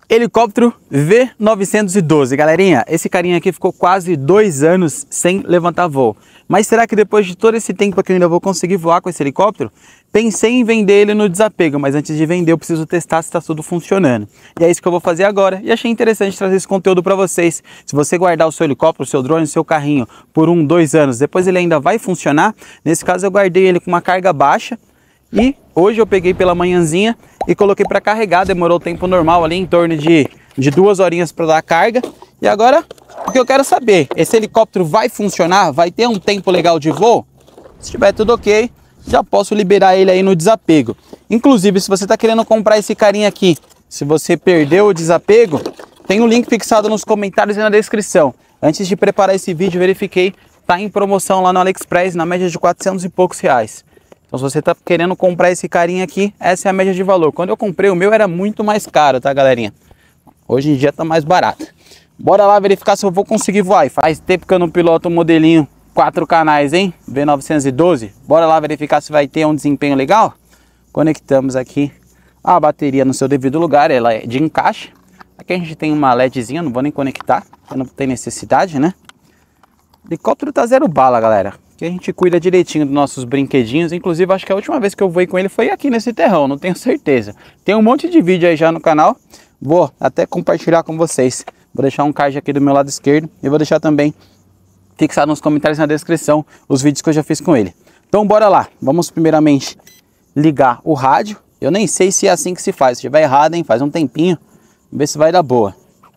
Helicóptero V912, galerinha, esse carinha aqui ficou quase 2 anos sem levantar voo. Mas será que depois de todo esse tempo aqui eu ainda vou conseguir voar com esse helicóptero? Pensei em vender ele no desapego, mas antes de vender eu preciso testar se está tudo funcionando. E é isso que eu vou fazer agora, e achei interessante trazer esse conteúdo para vocês. Se você guardar o seu helicóptero, o seu drone, o seu carrinho por 1, 2 anos, depois ele ainda vai funcionar. Nesse caso eu guardei ele com uma carga baixa, e hoje eu peguei pela manhãzinha e coloquei para carregar, demorou o tempo normal ali, em torno de 2 horinhas para dar a carga. E agora, o que eu quero saber, esse helicóptero vai funcionar? Vai ter um tempo legal de voo? Se tiver tudo ok, já posso liberar ele aí no desapego. Inclusive, se você está querendo comprar esse carinha aqui, se você perdeu o desapego, tem um link fixado nos comentários e na descrição. Antes de preparar esse vídeo, verifiquei, tá em promoção lá no AliExpress, na média de 400 e poucos reais. Então se você está querendo comprar esse carinha aqui, essa é a média de valor. Quando eu comprei o meu era muito mais caro, tá, galerinha? Hoje em dia tá mais barato. Bora lá verificar se eu vou conseguir voar. Faz tempo que eu não piloto um modelinho 4 canais, hein? V912. Bora lá verificar se vai ter um desempenho legal? Conectamos aqui a bateria no seu devido lugar, ela é de encaixe. Aqui a gente tem uma LEDzinha, não vou nem conectar, porque não tem necessidade, né? O helicóptero tá 0 bala, galera. Que a gente cuida direitinho dos nossos brinquedinhos. Inclusive, acho que a última vez que eu voei com ele foi aqui nesse terrão, não tenho certeza. Tem um monte de vídeo aí já no canal. Vou até compartilhar com vocês. Vou deixar um card aqui do meu lado esquerdo. E vou deixar também fixado nos comentários na descrição os vídeos que eu já fiz com ele. Então, bora lá. Vamos primeiramente ligar o rádio. Eu nem sei se é assim que se faz. Se estiver errado, hein? Faz um tempinho. Vamos ver se vai dar boa.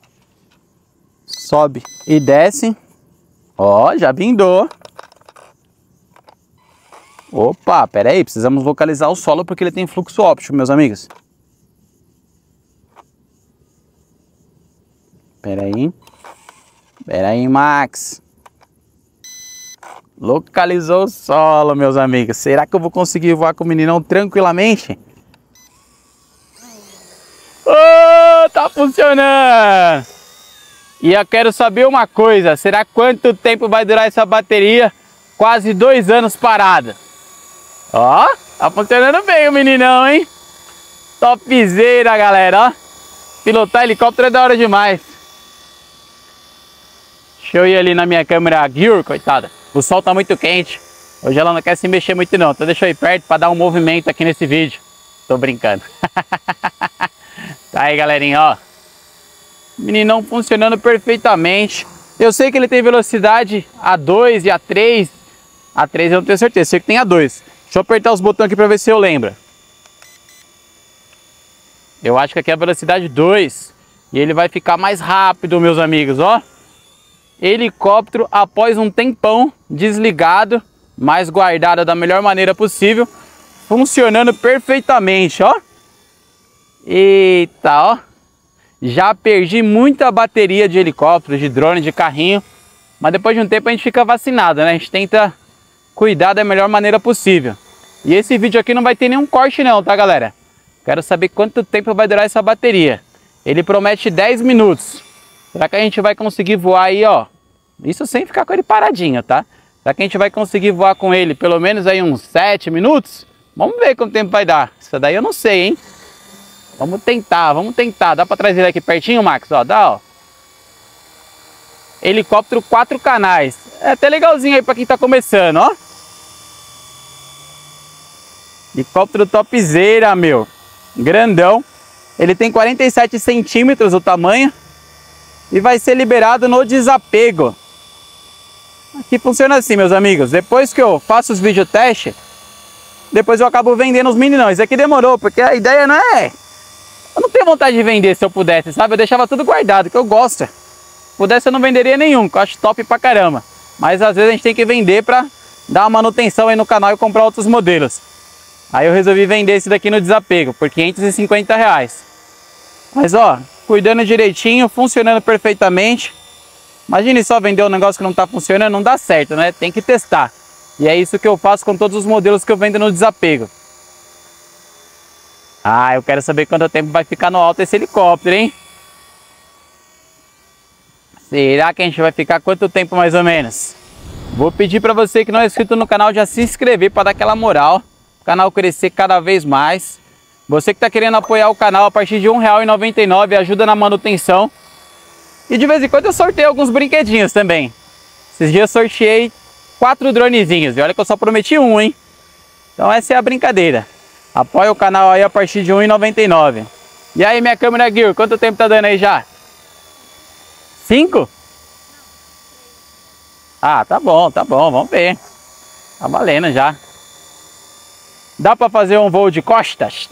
Sobe e desce. Ó, já vindou. Opa, pera aí, precisamos localizar o solo porque ele tem fluxo óptico, meus amigos. Pera aí, Max. Localizou o solo, meus amigos. Será que eu vou conseguir voar com o meninão tranquilamente? Oh, tá funcionando! E eu quero saber uma coisa, será quanto tempo vai durar essa bateria? Quase 2 anos parada. Ó, tá funcionando bem o meninão, hein? Topzera, galera, ó. Pilotar helicóptero é da hora demais. Deixa eu ir ali na minha câmera Gear, coitada. O sol tá muito quente. Hoje ela não quer se mexer muito não. Então deixa eu ir perto pra dar um movimento aqui nesse vídeo. Tô brincando. Tá aí, galerinha, ó. Meninão funcionando perfeitamente. Eu sei que ele tem velocidade A2 e A3. A3 eu não tenho certeza, sei que tem A2. Deixa eu apertar os botões aqui para ver se eu lembro. Eu acho que aqui é a velocidade 2. E ele vai ficar mais rápido, meus amigos, ó. Helicóptero após um tempão desligado, mas guardado da melhor maneira possível. Funcionando perfeitamente, ó. Eita, ó. Já perdi muita bateria de helicóptero, de drone, de carrinho. Mas depois de um tempo a gente fica vacinado, né? A gente tenta cuidar da melhor maneira possível. E esse vídeo aqui não vai ter nenhum corte não, tá, galera? Quero saber quanto tempo vai durar essa bateria. Ele promete 10 minutos. Será que a gente vai conseguir voar aí, ó? Isso sem ficar com ele paradinho, tá? Será que a gente vai conseguir voar com ele pelo menos aí uns 7 minutos? Vamos ver quanto tempo vai dar. Isso daí eu não sei, hein? Vamos tentar, vamos tentar. Dá pra trazer ele aqui pertinho, Max? Ó, dá, ó. Helicóptero 4 canais. É até legalzinho aí pra quem tá começando, ó. Helicóptero topzera, meu. Grandão. Ele tem 47 centímetros o tamanho. E vai ser liberado no desapego. Aqui funciona assim, meus amigos. Depois que eu faço os vídeos teste, depois eu acabo vendendo os meninão. Isso aqui demorou, porque a ideia não é... Eu não tenho vontade de vender se eu pudesse, sabe? Eu deixava tudo guardado, que eu gosto. Se pudesse eu não venderia nenhum, que eu acho top pra caramba. Mas às vezes a gente tem que vender pra dar uma manutenção aí no canal e comprar outros modelos. Aí eu resolvi vender esse daqui no desapego, por 550 reais. Mas ó, cuidando direitinho, funcionando perfeitamente. Imagine só vender um negócio que não tá funcionando, não dá certo, né? Tem que testar. E é isso que eu faço com todos os modelos que eu vendo no desapego. Ah, eu quero saber quanto tempo vai ficar no alto esse helicóptero, hein? Será que a gente vai ficar quanto tempo mais ou menos? Vou pedir para você que não é inscrito no canal já se inscrever para dar aquela moral. O canal crescer cada vez mais. Você que está querendo apoiar o canal a partir de R$1,99, ajuda na manutenção. E de vez em quando eu sorteio alguns brinquedinhos também. Esses dias eu sorteei 4 dronezinhos. E olha que eu só prometi um, hein? Então essa é a brincadeira. Apoia o canal aí a partir de R$1,99. E aí, minha câmera Gear, quanto tempo tá dando aí já? 5? Ah, tá bom, vamos ver. Tá valendo já. Dá pra fazer um voo de costas?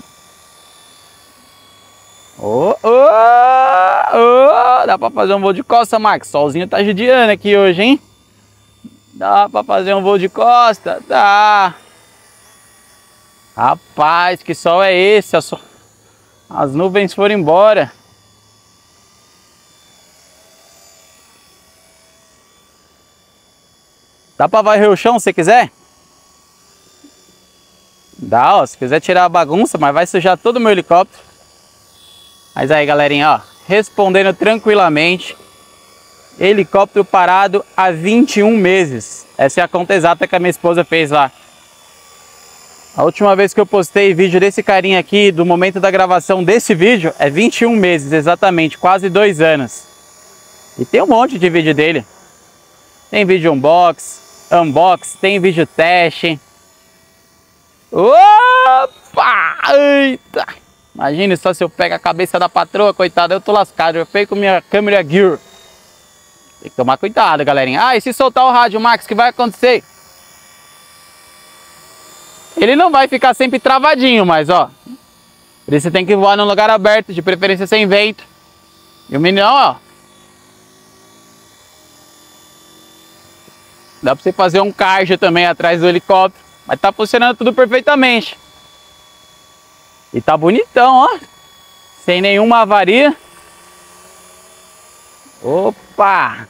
Dá pra fazer um voo de costas, Max. Solzinho tá judiando aqui hoje, hein? Dá pra fazer um voo de costa? Dá. Rapaz, que sol é esse? As nuvens foram embora. Dá pra varrer o chão se quiser? Dá, ó. Se quiser tirar a bagunça, mas vai sujar todo o meu helicóptero. Mas aí, galerinha, ó. Respondendo tranquilamente. Helicóptero parado há 21 meses. Essa é a conta exata que a minha esposa fez lá. A última vez que eu postei vídeo desse carinha aqui, do momento da gravação desse vídeo, é 21 meses, exatamente, quase 2 anos. E tem um monte de vídeo dele. Tem vídeo unbox, tem vídeo teste. Opa! Eita! Imagina só se eu pego a cabeça da patroa, coitada, eu tô lascado. Eu feio com minha câmera Gear. Tem que tomar cuidado, galerinha. Ah, e se soltar o rádio, Max, o que vai acontecer? Ele não vai ficar sempre travadinho, mas ó. Por isso você tem que voar num lugar aberto, de preferência sem vento. E o menino, ó. Dá pra você fazer um cardio também atrás do helicóptero. Mas tá funcionando tudo perfeitamente. E tá bonitão, ó. Sem nenhuma avaria. Opa!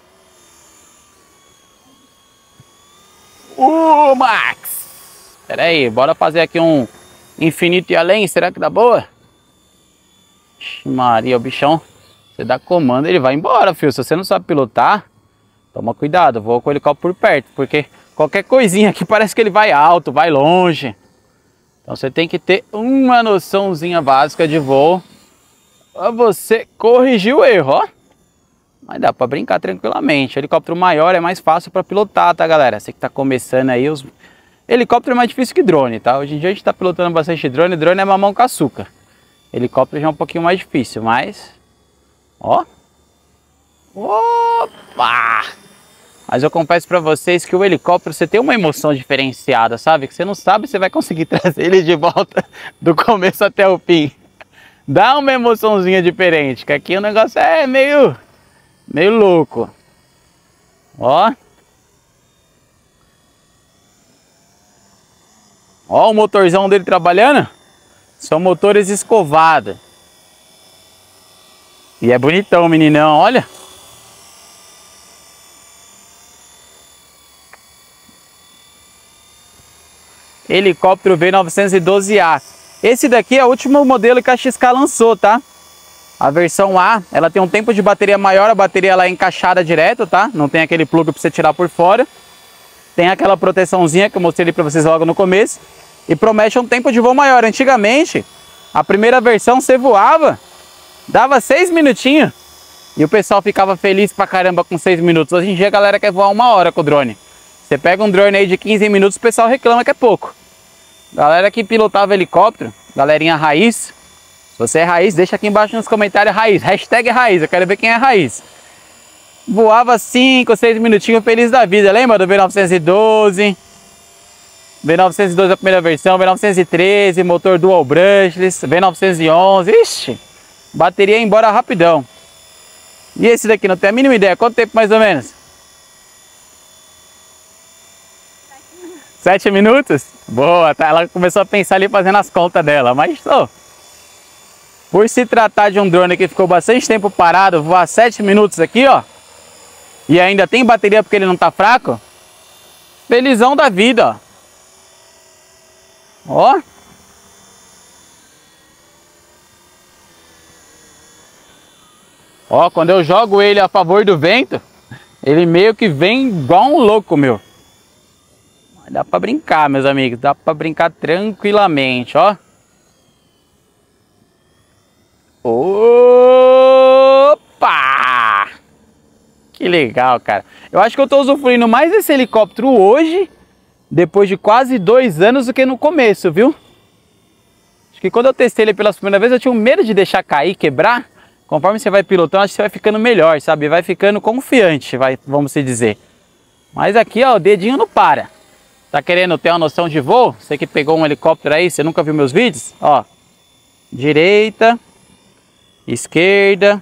Max! Pera aí, bora fazer aqui um infinito e além. Será que dá boa? Ixi, Maria, o bichão. Você dá comando, ele vai embora, filho. Se você não sabe pilotar, toma cuidado. Voa com o helicóptero por perto, porque qualquer coisinha aqui parece que ele vai alto, vai longe. Então você tem que ter uma noçãozinha básica de voo pra você corrigir o erro, ó. Mas dá pra brincar tranquilamente. O helicóptero maior é mais fácil pra pilotar, tá, galera? Você que tá começando aí, helicóptero é mais difícil que drone, tá? Hoje em dia a gente tá pilotando bastante drone. Drone é mamão com açúcar. Helicóptero já é um pouquinho mais difícil, mas... Ó. Opa! Mas eu confesso pra vocês que o helicóptero, você tem uma emoção diferenciada, sabe? Que você não sabe se vai conseguir trazer ele de volta do começo até o fim. Dá uma emoçãozinha diferente, que aqui o negócio é meio louco. Ó. Ó o motorzão dele trabalhando. São motores escovados. E é bonitão, meninão, olha. Helicóptero V912A. Esse daqui é o último modelo que a XK lançou, tá? A versão A, ela tem um tempo de bateria maior, a bateria ela é encaixada direto, tá? Não tem aquele plug para você tirar por fora. Tem aquela proteçãozinha que eu mostrei ali para vocês logo no começo. E promete um tempo de voo maior. Antigamente, a primeira versão você voava, dava 6 minutinhos. E o pessoal ficava feliz pra caramba com 6 minutos. Hoje em dia a galera quer voar 1 hora com o drone. Você pega um drone aí de 15 minutos, o pessoal reclama que é pouco. Galera que pilotava helicóptero, galerinha raiz. Se você é raiz, deixa aqui embaixo nos comentários raiz. Hashtag raiz, eu quero ver quem é raiz. Voava 5 ou 6 minutinhos feliz da vida. Lembra do V912? V912 a primeira versão, V913, motor dual brushless, V911. Ixi, bateria ia embora rapidão. E esse daqui, não tem a mínima ideia. Quanto tempo mais ou menos? 7 minutos? Boa, tá? Ela começou a pensar ali fazendo as contas dela. Mas, ó, por se tratar de um drone que ficou bastante tempo parado, voar 7 minutos aqui, ó, e ainda tem bateria porque ele não tá fraco, felizão da vida, ó. Ó. Ó, quando eu jogo ele a favor do vento, ele meio que vem igual um louco, meu. Dá pra brincar, meus amigos. Dá pra brincar tranquilamente, ó. Opa! Que legal, cara. Eu acho que eu tô usufruindo mais desse helicóptero hoje, depois de quase 2 anos, do que no começo, viu? Acho que quando eu testei ele pela primeira vez, eu tinha um medo de deixar cair, quebrar. Conforme você vai pilotando, acho que você vai ficando melhor, sabe? Vai ficando confiante, vamos se dizer. Mas aqui, ó, o dedinho não para. Tá querendo ter uma noção de voo? Você que pegou um helicóptero aí, você nunca viu meus vídeos? Ó, direita, esquerda.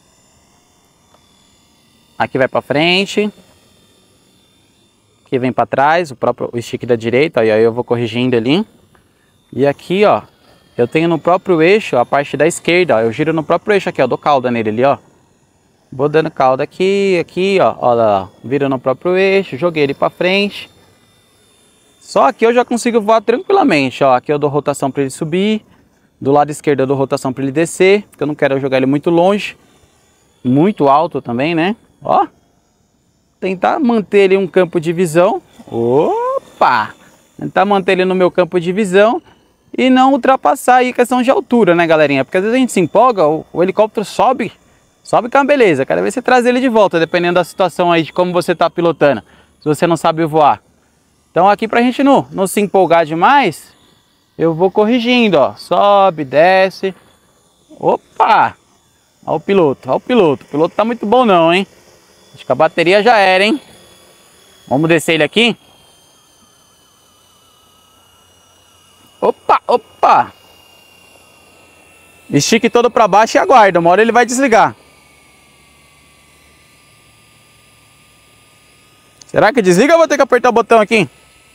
Aqui vai pra frente. Aqui vem pra trás, o stick da direita, aí eu vou corrigindo ali. E aqui, ó, eu tenho no próprio eixo a parte da esquerda, ó. Eu giro no próprio eixo aqui, ó, dou cauda nele ali, ó. Vou dando cauda aqui, ó, ó lá, vira no próprio eixo, joguei ele pra frente. Só aqui eu já consigo voar tranquilamente, ó. Aqui eu dou rotação para ele subir. Do lado esquerdo eu dou rotação para ele descer, porque eu não quero jogar ele muito longe. Muito alto também, né? Ó. Tentar manter ele um campo de visão. Opa! Tentar manter ele no meu campo de visão e não ultrapassar aí questão de altura, né, galerinha? Porque às vezes a gente se empolga, o helicóptero sobe que é uma beleza. Cada vez você traz ele de volta, dependendo da situação aí de como você tá pilotando. Se você não sabe voar. Então aqui pra gente não se empolgar demais, eu vou corrigindo, ó. Sobe, desce. Opa! Ó o piloto, ó o piloto. O piloto tá muito bom não, hein? Acho que a bateria já era, hein? Vamos descer ele aqui. Opa, opa! Estique todo pra baixo e aguarda. Uma hora ele vai desligar. Será que desliga ou vou ter que apertar o botão aqui?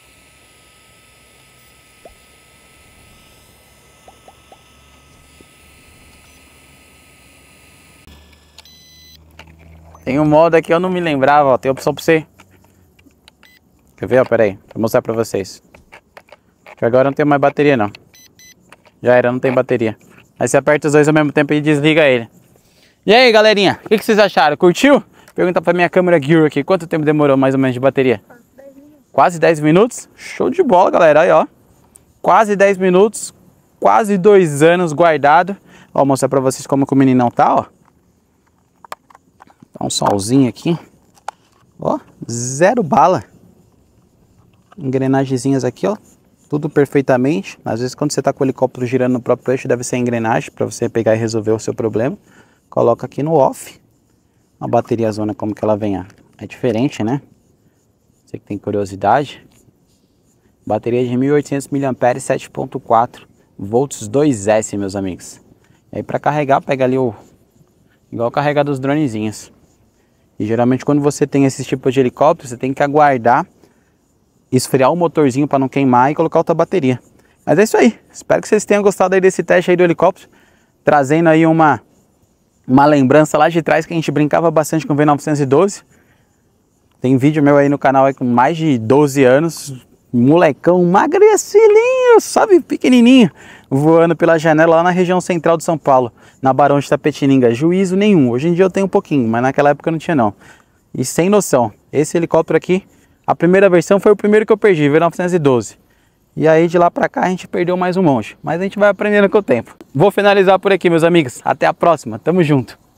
Tem um modo aqui, eu não me lembrava, ó. Tem opção pra você. Quer ver, ó? Pera aí, vou mostrar pra vocês. Que agora não tem mais bateria, não. Já era, não tem bateria. Aí você aperta os dois ao mesmo tempo e desliga ele. E aí, galerinha, o que vocês acharam? Curtiu? Pergunta pra minha câmera Gear aqui, quanto tempo demorou mais ou menos de bateria? Quase 10 minutos? Show de bola, galera, aí ó. Quase 10 minutos, quase 2 anos guardado. Ó, vou mostrar pra vocês como que o meninão tá, ó. Tá um solzinho aqui. Ó, 0 bala. Engrenagenzinhas aqui, ó. Tudo perfeitamente. Às vezes quando você tá com o helicóptero girando no próprio eixo, deve ser a engrenagem para você pegar e resolver o seu problema. Coloca aqui no off. A bateria zona como que ela vem, ó. É diferente, né? Você que tem curiosidade. Bateria de 1800 mAh, 7.4 volts 2S, meus amigos. E aí para carregar, pega ali o... igual carregar dos dronezinhos. E geralmente quando você tem esse tipo de helicóptero, você tem que aguardar esfriar o motorzinho para não queimar e colocar outra bateria. Mas é isso aí. Espero que vocês tenham gostado aí desse teste aí do helicóptero. Trazendo aí uma lembrança lá de trás que a gente brincava bastante com o V912. Tem vídeo meu aí no canal aí com mais de 12 anos. Molecão magrecinho, sabe? Pequenininho. Voando pela janela lá na região central de São Paulo. Na Barão de Tapetininga. Juízo nenhum. Hoje em dia eu tenho um pouquinho, mas naquela época eu não tinha não. E sem noção. Esse helicóptero aqui, a primeira versão foi o primeiro que eu perdi, V912. E aí de lá pra cá a gente perdeu mais um monte. Mas a gente vai aprendendo com o tempo. Vou finalizar por aqui, meus amigos. Até a próxima. Tamo junto.